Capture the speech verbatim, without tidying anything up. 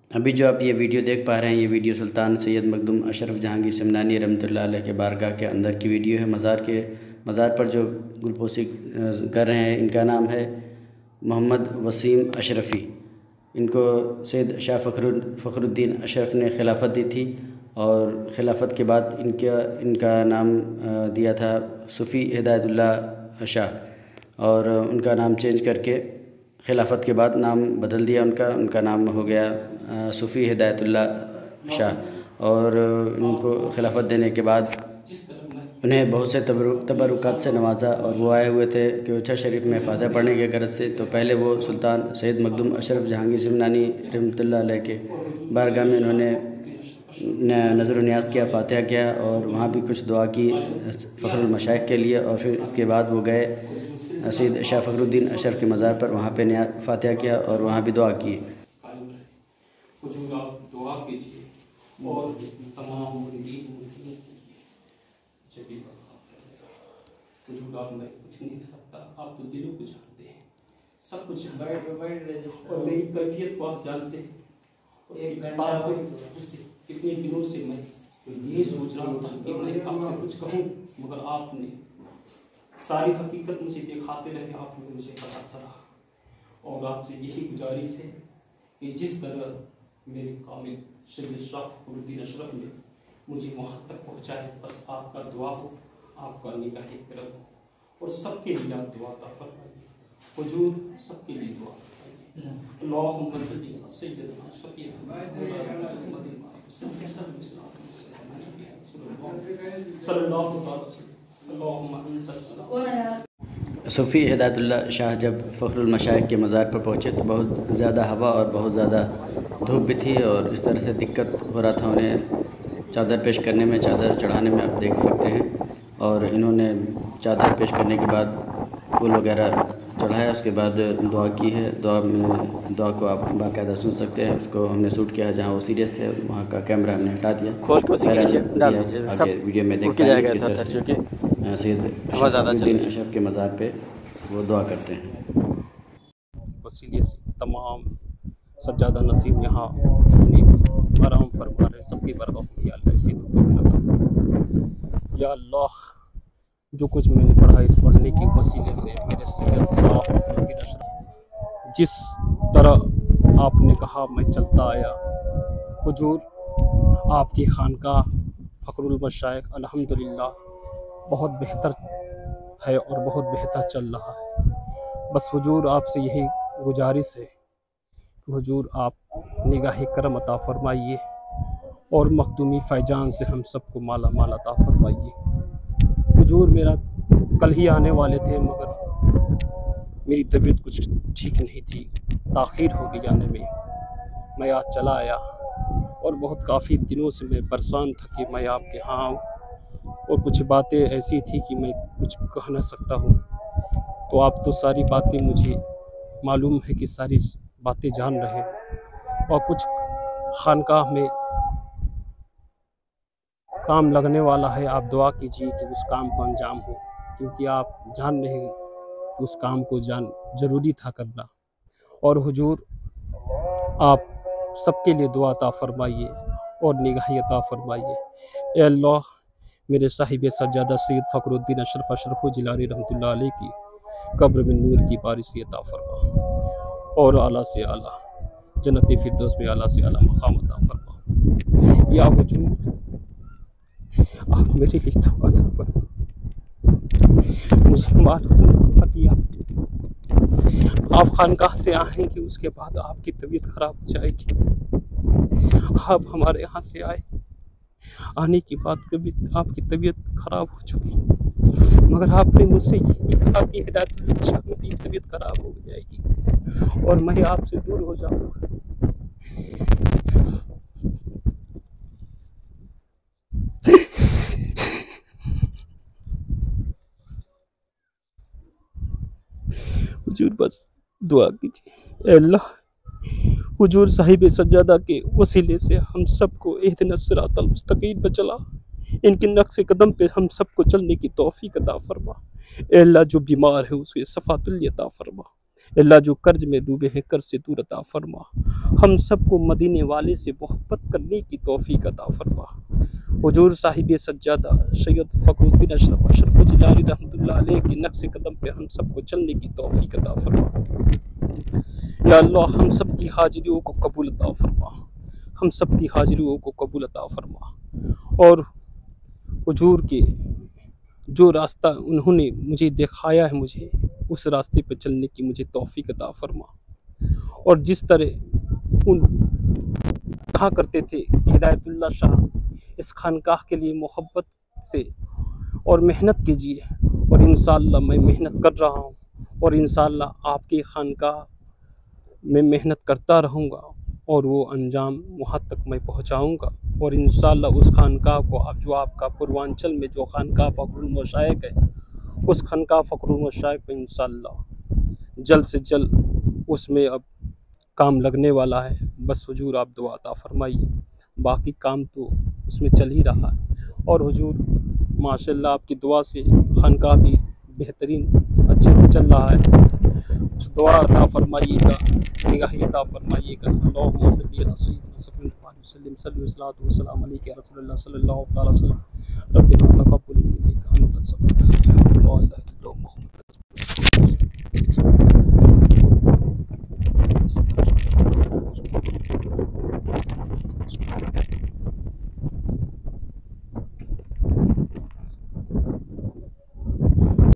अभी जो आप ये वीडियो देख पा रहे हैं, ये वीडियो सुल्तान सैयद मखदूम अशरफ जहांगीर समनानी रहमतुल्लाह अलैह के बारगाह के अंदर की वीडियो है। मज़ार के मज़ार पर जो गुलपोशी कर रहे हैं, इनका नाम है मोहम्मद वसीम अशरफ़ी। इनको सैयद शाह फ़खरुल फ़खरुद्दीन अशरफ ने खिलाफत दी थी और खिलाफत के बाद इनका इनका नाम दिया था सूफ़ी हिदायतुल्लाह शाह, और उनका नाम चेंज करके खिलाफत के बाद नाम बदल दिया उनका उनका नाम हो गया सूफ़ी हिदायतुल्लाह शाह। और उनको खिलाफत देने के बाद उन्हें बहुत से तबरुकात से नवाजा, और वो आए हुए थे कोयटा शरीफ में फ़ातिहा पढ़ने के गरज से। तो पहले वो सुल्तान सैयद मखदूम अशरफ जहांगीर समनानी रहमतुल्लाह अलैह के बारगाह में उन्होंने नज़र न्याज़ किया, फ़ातिहा किया, और वहाँ भी कुछ दुआ की फ़खरुल मशाइख के लिए। और फिर इसके बाद वो गए सैयद शाह फ़खरुद्दीन अशरफ के मज़ार पर, वहाँ पे नया फ़ातिहा किया और वहाँ भी दुआ की। दुआ कीजिए और तमाम आप मैं कुछ नहीं सकता, आप तो दिलों को जानते हैं, सब कुछ और मेरी कैफियत को आप जानते हैं। कितने दिनों से मैं तो ये सोच रहा था कि मैं आपसे कुछ कहूँ, मगर आपने सारी हकीकत मुझे दिखाते रहे, आपने मुझे बताता रहा। और आपसे यही गुजारिश है कि जिस तरह मेरे कामिल सैयद शाह फ़खरुद्दीन अशरफ ने मुझे वहाँ तक पहुँचाए, बस आपका दुआ हो, आपका निगाह करम हो, और सबके लिए आप दुआ का फरमाइए। हुजूर सबके लिए दुआ फरमाइए। अल्लाहुम्मा सल्ली अला सय्यिदना सफीना सूफ़ी हिदायतुल्लाह शाह जब फ़खरुल मशाइख के मज़ार पर पहुँचे तो बहुत ज़्यादा हवा और बहुत ज़्यादा धूप भी थी, और इस तरह से दिक्कत हो रहा था उन्हें चादर पेश करने में, चादर चढ़ाने में, आप देख सकते हैं। और इन्होंने चादर पेश करने के बाद फूल वगैरह चढ़ाया, उसके बाद दुआ की है। दुआ में दुआ को आप बाकायदा सुन सकते हैं। उसको हमने शूट किया जहाँ वो सीरियस थे, वहाँ का कैमरा हमने हटा दिया। खोल के उसी आगे वीडियो में देख पाएंगे किस तरह से सैयद फ़खरुद्दीन अशरफ के मज़ार पे वो दुआ करते हैं। वसीले से तमाम सज्जादा नसीब यहाँ जितने भी आराम फरमा रहे, सबकी बरकत या अल्लाह इसी या अल्लाह, जो कुछ मैंने पढ़ा इस पढ़ने की वसीले से मेरे सैयद शाह फ़खरुद्दीन अशरफ जिस तरह आपने कहा मैं चलता आया, हुजूर आपकी खानका फ़खरुल मशाइख अल्हम्दुलिल्लाह बहुत बेहतर है और बहुत बेहतर चल रहा है। बस हुजूर आपसे यही गुजारिश है कि हुजूर आप निगाह करम अता फरमाइए और मखदूमी फैजान से हम सबको माला माल अता फरमाइए। हुजूर मेरा कल ही आने वाले थे, मगर मेरी तबीयत कुछ ठीक नहीं थी, ताख़ीर हो गई आने में। मैं आज चला आया और बहुत काफ़ी दिनों से मैं परेशान था कि मैं आपके यहाँ आऊँ, और कुछ बातें ऐसी थी कि मैं कुछ कह ना सकता हूँ। तो आप तो सारी बातें मुझे मालूम है कि सारी बातें जान रहे हैं, और कुछ खानकाह में काम लगने वाला है। आप दुआ कीजिए कि उस काम को अंजाम हो, क्योंकि आप जान रहे हैं कि उस काम को जान ज़रूरी था करना। और हुजूर आप सबके लिए दुआ अता फरमाइए और निगाह अता फरमाइए। ए अल्लाह, मेरे साहिब सज्जादा सैयद फ़खरुद्दीन अशरफ अशरफ जिलानी रहमतुल्लाह अलैह की कब्र में नूर की बारिश अता फरमा, और आला से आला जन्नत फिरदौस में आला से आला मकाम अता फरमा। या हुजूर आप मेरे लिए दुआ अता फरमा। मुझे मालूम नहीं किया आप खानकाह से आएंगे, उसके बाद आपकी तबीयत खराब हो जाएगी। आप हमारे यहाँ से आए, आने के बाद कभी आपकी तबीयत खराब हो चुकी, मगर आपने मुझसे यही कहा कि हिदायतुल्लाह शाह मेरी तबीयत खराब हो जाएगी और मैं आपसे दूर हो जाऊंगा। हुजूर बस दुआ कीजिए। अल्लाह, हुजूर साहिब सज्जादा के वसीले से हम सबको इहदिना सिरातल मुस्तकीम पर चला, इनके नक्शे कदम पे हम सबको चलने की तौफीक अता फरमा। अल्लाह, जो बीमार है उसे सफ़ातुल अता फरमा। अल्लाह जो कर्ज में डूबे हैं कर्ज से दूर अता फरमा। हम सबको मदीने वाले से मोहब्बत करने की तौफीक अता फरमा। हुजूर साहिब सज्जादा सैयद फ़खरुद्दीन अशरफ अशरफ जिलानी रहमतुल्लाह अलैह के नक्श कदम पे हम सबको चलने की तौफीक अता फरमा। या अल्लाह हम सब की हाजिरियों को कबूल अता फरमा, हम सब की हाजिरियों को कबूल अता फरमा। और हुजूर के जो रास्ता उन्होंने मुझे दिखाया है, मुझे उस रास्ते पर चलने की मुझे तौफीक अता फरमा। और जिस तरह उन कहा करते थे हिदायतुल्लाह शाह, इस खानकाह के लिए मोहब्बत से और मेहनत कीजिए, और इंशाअल्लाह मैं मेहनत कर रहा हूँ, और इंशाअल्लाह आपकी खानकाह में मेहनत करता रहूँगा, और वो अंजाम वहाँ तक मैं पहुँचाऊँगा। और इंशाअल्लाह उस खानकाह को आप जो आपका पूर्वांचल में जो खानकाह फ़खरुल मशाइख है, उस खानकाह फ़खरुल मशाइख में इंशाअल्लाह जल्द से जल्द उसमें अब काम लगने वाला है। बस हुजूर आप दुआ अता फरमाइए, बाकी काम तो उसमें चल ही रहा है। और हुजूर माशाअल्लाह आपकी दुआ से खानकाह भी बेहतरीन अच्छे से चल रहा है। दुआ अता फरमाइएगा, निगाह अता फरमाइएगा। अल्लाहुम्मा सल्ली अला सय्यिदिना वसल्लिम सल्लल्लाहु वसल्लम अलैहि या रसूलल्लाह सल्लल्लाहु तआला अलैहि वसल्लम। रब्बिना तक़ब्बल मिन्ना अन्ता